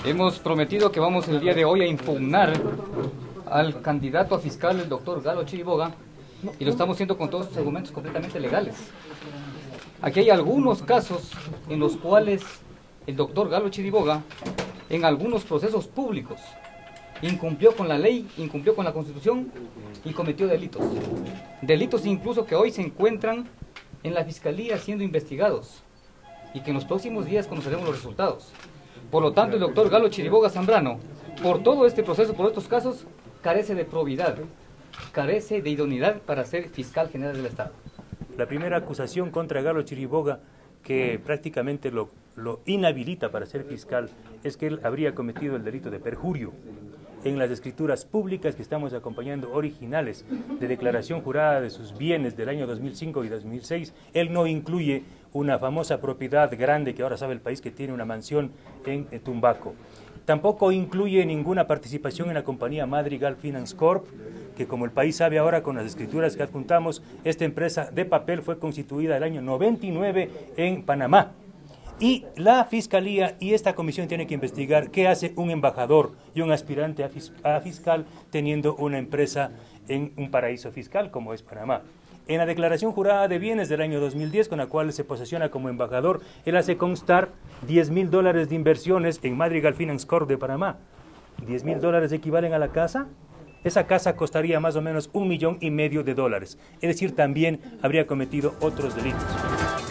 Hemos prometido que vamos el día de hoy a impugnar al candidato a fiscal, el doctor Galo Chiriboga, y lo estamos haciendo con todos los argumentos completamente legales. Aquí hay algunos casos en los cuales el doctor Galo Chiriboga, en algunos procesos públicos, incumplió con la ley, incumplió con la Constitución y cometió delitos. Delitos incluso que hoy se encuentran en la Fiscalía siendo investigados y que en los próximos días conoceremos los resultados. Por lo tanto, el doctor Galo Chiriboga Zambrano, por todo este proceso, por estos casos, carece de probidad, carece de idoneidad para ser fiscal general del Estado. La primera acusación contra Galo Chiriboga, que prácticamente lo inhabilita para ser fiscal, es que él habría cometido el delito de perjurio. En las escrituras públicas que estamos acompañando, originales de declaración jurada de sus bienes del año 2005 y 2006, él no incluye una famosa propiedad grande que ahora sabe el país que tiene una mansión en Tumbaco. Tampoco incluye ninguna participación en la compañía Madrigal Finance Corp, que como el país sabe ahora con las escrituras que adjuntamos, esta empresa de papel fue constituida el año 99 en Panamá. Y la Fiscalía y esta comisión tiene que investigar qué hace un embajador y un aspirante a fiscal teniendo una empresa en un paraíso fiscal como es Panamá. En la declaración jurada de bienes del año 2010, con la cual se posesiona como embajador, él hace constar $10.000 de inversiones en Madrigal Finance Corp de Panamá. $10.000 equivalen a la casa. Esa casa costaría más o menos $1,5 millones. Es decir, también habría cometido otros delitos.